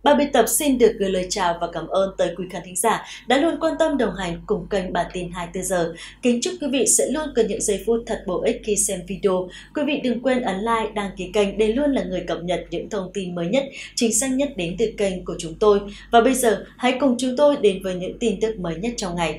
Ban biên tập xin được gửi lời chào và cảm ơn tới quý khán thính giả đã luôn quan tâm đồng hành cùng kênh Bản tin 24 giờ. Kính chúc quý vị sẽ luôn có những giây phút thật bổ ích khi xem video. Quý vị đừng quên ấn like, đăng ký kênh để luôn là người cập nhật những thông tin mới nhất, chính xác nhất đến từ kênh của chúng tôi. Và bây giờ, hãy cùng chúng tôi đến với những tin tức mới nhất trong ngày.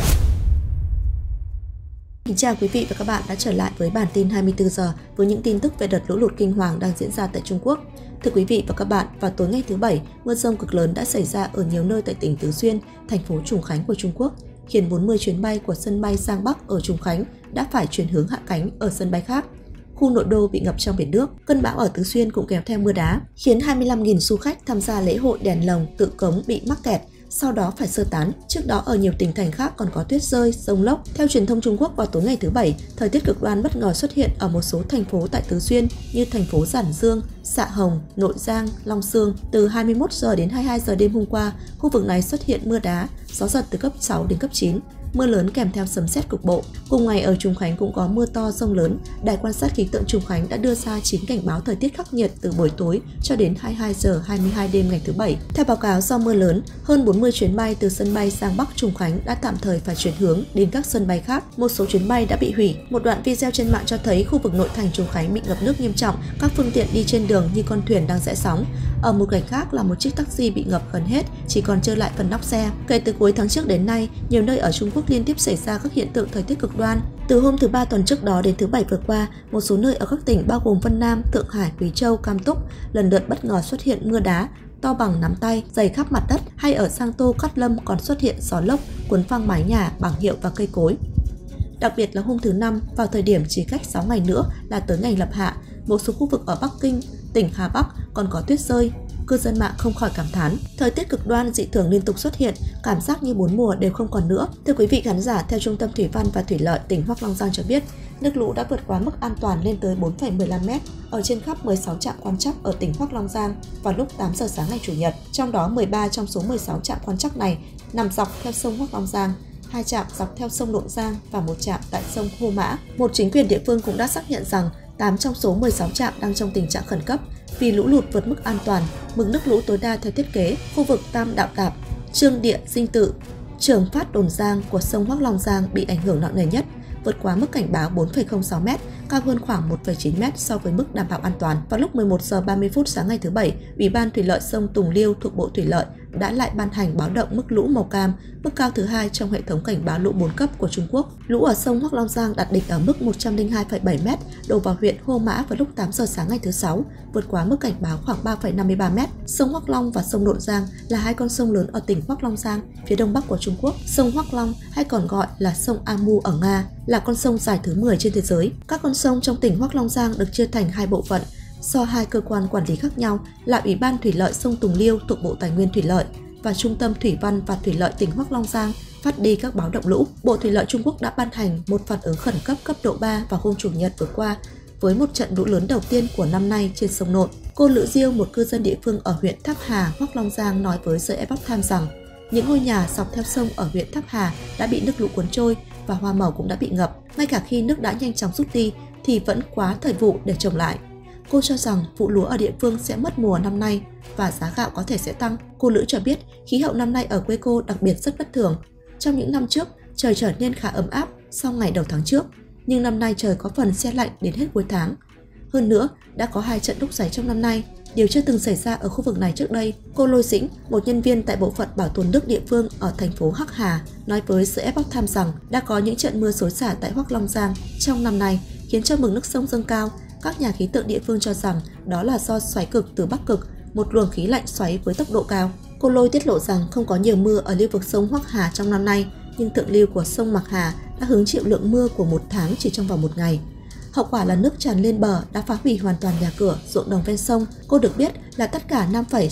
Kính chào quý vị và các bạn đã trở lại với Bản tin 24 giờ với những tin tức về đợt lũ lụt kinh hoàng đang diễn ra tại Trung Quốc. Thưa quý vị và các bạn, vào tối ngày thứ Bảy, mưa rông cực lớn đã xảy ra ở nhiều nơi tại tỉnh Tứ Xuyên, thành phố Trùng Khánh của Trung Quốc, khiến 40 chuyến bay của sân bay Giang Bắc ở Trùng Khánh đã phải chuyển hướng hạ cánh ở sân bay khác. Khu nội đô bị ngập trong biển nước. Cơn bão ở Tứ Xuyên cũng kéo theo mưa đá, khiến 25.000 du khách tham gia lễ hội đèn lồng tự cống bị mắc kẹt, sau đó phải sơ tán. Trước đó ở nhiều tỉnh thành khác còn có tuyết rơi, dông lốc. Theo truyền thông Trung Quốc, vào tối ngày thứ Bảy, thời tiết cực đoan bất ngờ xuất hiện ở một số thành phố tại Tứ Xuyên như thành phố Giản Dương, Xạ Hồng, Nội Giang, Long Xương. Từ 21 giờ đến 22 giờ đêm hôm qua, khu vực này xuất hiện mưa đá, gió giật từ cấp 6 đến cấp 9. Mưa lớn kèm theo sấm sét cục bộ. Cùng ngày ở Trùng Khánh cũng có mưa to dông lớn. Đài quan sát khí tượng Trùng Khánh đã đưa ra 9 cảnh báo thời tiết khắc nghiệt từ buổi tối cho đến 22 giờ 22 đêm ngày thứ Bảy. Theo báo cáo, do mưa lớn, hơn 40 chuyến bay từ sân bay Giang Bắc Trùng Khánh đã tạm thời phải chuyển hướng đến các sân bay khác. Một số chuyến bay đã bị hủy. Một đoạn video trên mạng cho thấy khu vực nội thành Trùng Khánh bị ngập nước nghiêm trọng, các phương tiện đi trên đường như con thuyền đang rẽ sóng. Ở một cảnh khác là một chiếc taxi bị ngập gần hết, chỉ còn trơ lại phần nóc xe. Kể từ cuối tháng trước đến nay, nhiều nơi ở Trung Quốc liên tiếp xảy ra các hiện tượng thời tiết cực đoan. Từ hôm thứ Ba tuần trước đó đến thứ Bảy vừa qua, một số nơi ở các tỉnh bao gồm Vân Nam, Thượng Hải, Quý Châu, Cam Túc lần lượt bất ngờ xuất hiện mưa đá to bằng nắm tay, dày khắp mặt đất, hay ở Giang Tô, Cát Lâm còn xuất hiện gió lốc cuốn phăng mái nhà, bảng hiệu và cây cối. Đặc biệt là hôm thứ Năm, vào thời điểm chỉ cách 6 ngày nữa là tới ngày lập hạ, một số khu vực ở Bắc Kinh, tỉnh Hà Bắc còn có tuyết rơi. Cư dân mạng không khỏi cảm thán, thời tiết cực đoan dị thường liên tục xuất hiện, cảm giác như 4 mùa đều không còn nữa. Thưa quý vị khán giả, theo Trung tâm Thủy văn và Thủy lợi tỉnh Hoắc Long Giang cho biết, nước lũ đã vượt quá mức an toàn lên tới 4,15 m ở trên khắp 16 trạm quan trắc ở tỉnh Hoắc Long Giang vào lúc 8 giờ sáng ngày Chủ nhật. Trong đó 13 trong số 16 trạm quan trắc này nằm dọc theo sông Hoắc Long Giang, 2 trạm dọc theo sông Nội Giang và 1 trạm tại sông Hô Mã. Một chính quyền địa phương cũng đã xác nhận rằng 8 trong số 16 trạm đang trong tình trạng khẩn cấp vì lũ lụt vượt mức an toàn. Mực nước lũ tối đa theo thiết kế, khu vực Tam Đạo Tạp, Trương Địa Dinh Tự, Trường Phát Đồn Giang của sông Hoắc Long Giang bị ảnh hưởng nặng nề nhất, vượt quá mức cảnh báo 4,06 m, cao hơn khoảng 1,9 m so với mức đảm bảo an toàn. Vào lúc 11 giờ 30 phút sáng ngày thứ Bảy, Ủy ban Thủy lợi sông Tùng Liêu thuộc Bộ Thủy lợi đã lại ban hành báo động mức lũ màu cam, mức cao thứ 2 trong hệ thống cảnh báo lũ 4 cấp của Trung Quốc. Lũ ở sông Hoắc Long Giang đạt đỉnh ở mức 102,7 m, đổ vào huyện Hô Mã vào lúc 8 giờ sáng ngày thứ Sáu, vượt quá mức cảnh báo khoảng 3,53 m. Sông Hoắc Long và sông Nội Giang là hai con sông lớn ở tỉnh Hoắc Long Giang, phía đông bắc của Trung Quốc. Sông Hoắc Long hay còn gọi là sông Amu ở Nga là con sông dài thứ 10 trên thế giới. Các con sông trong tỉnh Hoắc Long Giang được chia thành hai bộ phận do hai cơ quan quản lý khác nhau là Ủy ban Thủy lợi sông Tùng Liêu thuộc Bộ Tài nguyên Thủy lợi và Trung tâm Thủy văn và Thủy lợi tỉnh Hoắc Long Giang phát đi các báo động lũ. Bộ Thủy lợi Trung Quốc đã ban hành một phản ứng khẩn cấp cấp độ 3 vào hôm Chủ nhật vừa qua với một trận lũ lớn đầu tiên của năm nay trên sông Nội. Cô Lữ Diêu, một cư dân địa phương ở huyện Tháp Hà, Hoắc Long Giang nói với The Epoch Times rằng những ngôi nhà dọc theo sông ở huyện Tháp Hà đã bị nước lũ cuốn trôi và hoa màu cũng đã bị ngập. Ngay cả khi nước đã nhanh chóng rút đi thì vẫn quá thời vụ để trồng lại. Cô cho rằng vụ lúa ở địa phương sẽ mất mùa năm nay và giá gạo có thể sẽ tăng. Cô Lữ cho biết khí hậu năm nay ở quê cô đặc biệt rất bất thường. Trong những năm trước, trời trở nên khá ấm áp sau ngày đầu tháng trước, nhưng năm nay trời có phần se lạnh đến hết cuối tháng. Hơn nữa, đã có 2 trận lốc xoáy trong năm nay, điều chưa từng xảy ra ở khu vực này trước đây. Cô Lôi Dĩnh, một nhân viên tại bộ phận bảo tồn nước địa phương ở thành phố Hắc Hà, nói với The Epoch Times rằng đã có những trận mưa xối xả tại Hoắc Long Giang trong năm nay, khiến cho mực nước sông dâng cao. Các nhà khí tượng địa phương cho rằng đó là do xoáy cực từ Bắc Cực, một luồng khí lạnh xoáy với tốc độ cao. Cô Lôi tiết lộ rằng không có nhiều mưa ở lưu vực sông Hoắc Hà trong năm nay, nhưng thượng lưu của sông Mạc Hà đã hứng chịu lượng mưa của một tháng chỉ trong vòng một ngày. Hậu quả là nước tràn lên bờ đã phá hủy hoàn toàn nhà cửa, ruộng đồng ven sông. Cô được biết là tất cả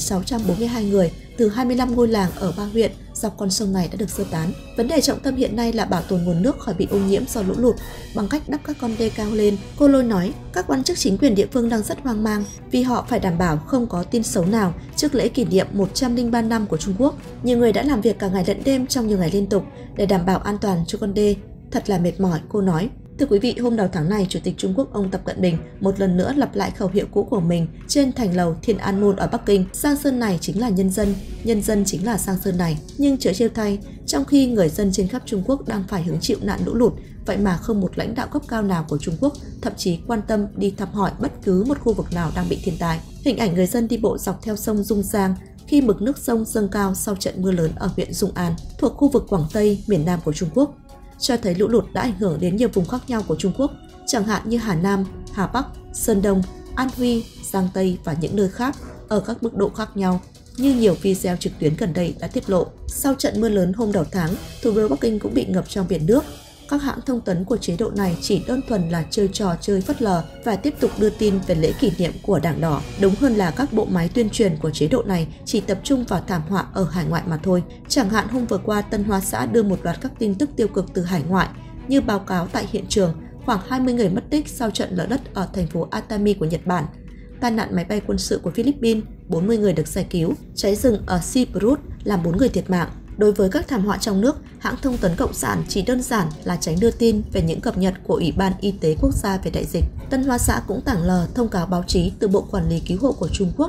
5,642 người từ 25 ngôi làng ở 3 huyện dọc con sông này đã được sơ tán. Vấn đề trọng tâm hiện nay là bảo tồn nguồn nước khỏi bị ô nhiễm do lũ lụt bằng cách đắp các con đê cao lên. Cô Lôi nói, các quan chức chính quyền địa phương đang rất hoang mang vì họ phải đảm bảo không có tin xấu nào trước lễ kỷ niệm 103 năm của Trung Quốc. Nhiều người đã làm việc cả ngày lẫn đêm trong nhiều ngày liên tục để đảm bảo an toàn cho con đê. Thật là mệt mỏi, cô nói. Thưa quý vị, hôm đầu tháng này, Chủ tịch Trung Quốc ông Tập Cận Bình một lần nữa lặp lại khẩu hiệu cũ của mình trên thành lầu Thiên An Môn ở Bắc Kinh. Giang Sơn này chính là nhân dân chính là Giang Sơn này. Nhưng chớ trêu thay, trong khi người dân trên khắp Trung Quốc đang phải hứng chịu nạn lũ lụt, vậy mà không một lãnh đạo cấp cao nào của Trung Quốc thậm chí quan tâm đi thăm hỏi bất cứ một khu vực nào đang bị thiên tai. Hình ảnh người dân đi bộ dọc theo sông Dung Giang khi mực nước sông dâng cao sau trận mưa lớn ở huyện Dung An, thuộc khu vực Quảng Tây, miền Nam của Trung Quốc, cho thấy lũ lụt đã ảnh hưởng đến nhiều vùng khác nhau của Trung Quốc, chẳng hạn như Hà Nam, Hà Bắc, Sơn Đông, An Huy, Giang Tây và những nơi khác ở các mức độ khác nhau, như nhiều video trực tuyến gần đây đã tiết lộ. Sau trận mưa lớn hôm đầu tháng, thủ đô Bắc Kinh cũng bị ngập trong biển nước. Các hãng thông tấn của chế độ này chỉ đơn thuần là chơi trò chơi phớt lờ và tiếp tục đưa tin về lễ kỷ niệm của Đảng Đỏ. Đúng hơn là các bộ máy tuyên truyền của chế độ này chỉ tập trung vào thảm họa ở hải ngoại mà thôi. Chẳng hạn hôm vừa qua, Tân Hoa Xã đưa một loạt các tin tức tiêu cực từ hải ngoại, như báo cáo tại hiện trường khoảng 20 người mất tích sau trận lở đất ở thành phố Atami của Nhật Bản, tai nạn máy bay quân sự của Philippines, 40 người được giải cứu, cháy rừng ở Cyprus làm 4 người thiệt mạng. Đối với các thảm họa trong nước, hãng thông tấn Cộng sản chỉ đơn giản là tránh đưa tin về những cập nhật của Ủy ban Y tế Quốc gia về đại dịch. Tân Hoa Xã cũng tảng lờ thông cáo báo chí từ Bộ Quản lý Cứu hộ của Trung Quốc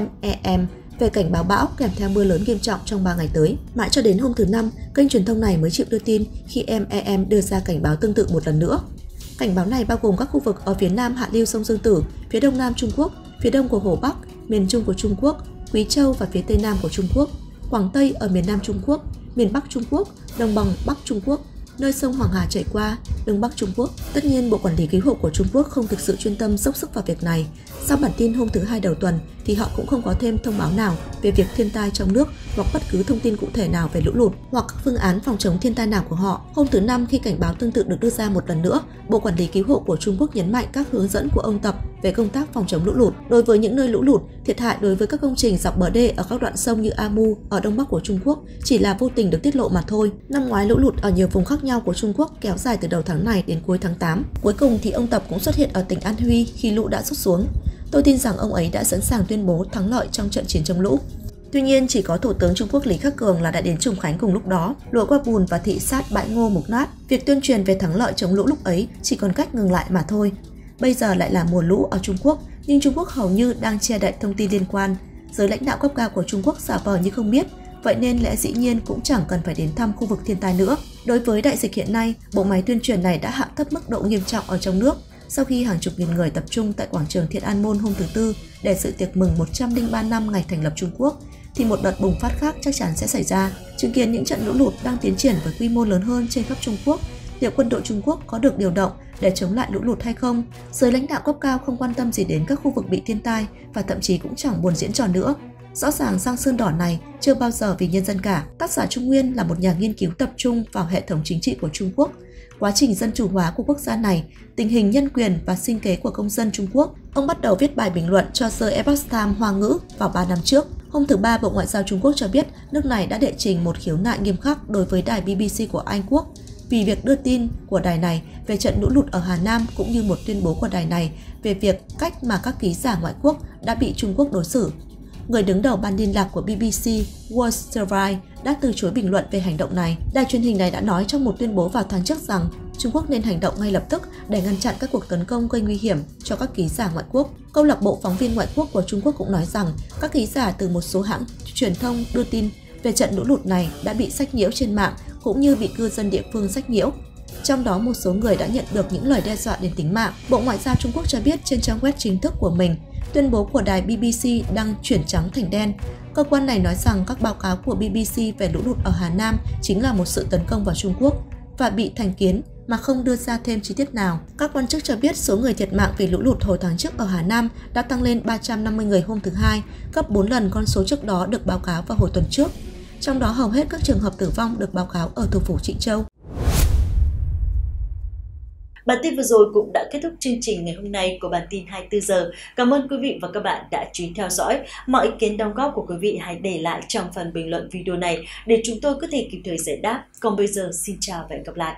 MEM về cảnh báo bão kèm theo mưa lớn nghiêm trọng trong 3 ngày tới. Mãi cho đến hôm thứ Năm, kênh truyền thông này mới chịu đưa tin khi MEM đưa ra cảnh báo tương tự một lần nữa. Cảnh báo này bao gồm các khu vực ở phía nam hạ lưu sông Dương Tử, phía đông nam Trung Quốc, phía đông của Hồ Bắc, miền Trung của Trung Quốc, Quý Châu và phía tây nam của Trung Quốc, Quảng Tây ở miền Nam Trung Quốc, miền Bắc Trung Quốc, đồng bằng Bắc Trung Quốc, nơi sông Hoàng Hà chảy qua, Đông Bắc Trung Quốc. Tất nhiên, Bộ Quản lý Cứu hộ của Trung Quốc không thực sự chuyên tâm dốc sức vào việc này. Sau bản tin hôm thứ Hai đầu tuần thì họ cũng không có thêm thông báo nào về việc thiên tai trong nước hoặc bất cứ thông tin cụ thể nào về lũ lụt hoặc phương án phòng chống thiên tai nào của họ. Hôm thứ Năm, khi cảnh báo tương tự được đưa ra một lần nữa, Bộ Quản lý Cứu hộ của Trung Quốc nhấn mạnh các hướng dẫn của ông Tập về công tác phòng chống lũ lụt. Đối với những nơi lũ lụt, thiệt hại đối với các công trình dọc bờ đê ở các đoạn sông như Amu ở đông bắc của Trung Quốc chỉ là vô tình được tiết lộ mà thôi. Năm ngoái, lũ lụt ở nhiều vùng khác nhau của Trung Quốc kéo dài từ đầu tháng này đến cuối tháng 8. Cuối cùng thì ông Tập cũng xuất hiện ở tỉnh An Huy khi lũ đã rút xuống. Tôi tin rằng ông ấy đã sẵn sàng tuyên bố thắng lợi trong trận chiến chống lũ. Tuy nhiên, chỉ có Thủ tướng Trung Quốc Lý Khắc Cường là đã đến Trùng Khánh cùng lúc đó, lội qua bùn và thị sát bãi ngô mục nát. Việc tuyên truyền về thắng lợi chống lũ lúc ấy chỉ còn cách ngừng lại mà thôi. Bây giờ lại là mùa lũ ở Trung Quốc, nhưng Trung Quốc hầu như đang che đậy thông tin liên quan. Giới lãnh đạo cấp cao của Trung Quốc giả vờ như không biết, vậy nên lẽ dĩ nhiên cũng chẳng cần phải đến thăm khu vực thiên tai nữa. Đối với đại dịch hiện nay, bộ máy tuyên truyền này đã hạ thấp mức độ nghiêm trọng ở trong nước. Sau khi hàng chục nghìn người tập trung tại quảng trường Thiên An Môn hôm thứ Tư để dự tiệc mừng 103 năm ngày thành lập Trung Quốc, thì một đợt bùng phát khác chắc chắn sẽ xảy ra. Chứng kiến những trận lũ lụt đang tiến triển với quy mô lớn hơn trên khắp Trung Quốc, liệu quân đội Trung Quốc có được điều động để chống lại lũ lụt hay không? Giới lãnh đạo cấp cao không quan tâm gì đến các khu vực bị thiên tai và thậm chí cũng chẳng buồn diễn trò nữa. Rõ ràng Giang Sơn Đỏ này chưa bao giờ vì nhân dân cả. Tác giả Trung Nguyên là một nhà nghiên cứu tập trung vào hệ thống chính trị của Trung Quốc, quá trình dân chủ hóa của quốc gia này, tình hình nhân quyền và sinh kế của công dân Trung Quốc. Ông bắt đầu viết bài bình luận cho The Epoch Times Hoa ngữ vào 3 năm trước. Hôm thứ Ba, Bộ Ngoại giao Trung Quốc cho biết nước này đã đệ trình một khiếu nại nghiêm khắc đối với đài BBC của Anh Quốc vì việc đưa tin của đài này về trận lũ lụt ở Hà Nam, cũng như một tuyên bố của đài này về việc cách mà các ký giả ngoại quốc đã bị Trung Quốc đối xử. Người đứng đầu ban liên lạc của BBC, Wall Service, đã từ chối bình luận về hành động này. Đài truyền hình này đã nói trong một tuyên bố vào tháng trước rằng Trung Quốc nên hành động ngay lập tức để ngăn chặn các cuộc tấn công gây nguy hiểm cho các ký giả ngoại quốc. Câu lạc bộ phóng viên ngoại quốc của Trung Quốc cũng nói rằng các ký giả từ một số hãng truyền thông đưa tin về trận lũ lụt này đã bị sách nhiễu trên mạng, cũng như bị cư dân địa phương sách nhiễu. Trong đó, một số người đã nhận được những lời đe dọa đến tính mạng. Bộ Ngoại giao Trung Quốc cho biết trên trang web chính thức của mình, tuyên bố của đài BBC đang chuyển trắng thành đen. Cơ quan này nói rằng các báo cáo của BBC về lũ lụt ở Hà Nam chính là một sự tấn công vào Trung Quốc và bị thành kiến, mà không đưa ra thêm chi tiết nào. Các quan chức cho biết số người thiệt mạng vì lũ lụt hồi tháng trước ở Hà Nam đã tăng lên 350 người hôm thứ Hai, gấp 4 lần con số trước đó được báo cáo vào hồi tuần trước. Trong đó, hầu hết các trường hợp tử vong được báo cáo ở thủ phủ Trịnh Châu. Bản tin vừa rồi cũng đã kết thúc chương trình ngày hôm nay của bản tin 24 giờ. Cảm ơn quý vị và các bạn đã chú ý theo dõi. Mọi ý kiến đóng góp của quý vị hãy để lại trong phần bình luận video này để chúng tôi có thể kịp thời giải đáp. Còn bây giờ, xin chào và hẹn gặp lại.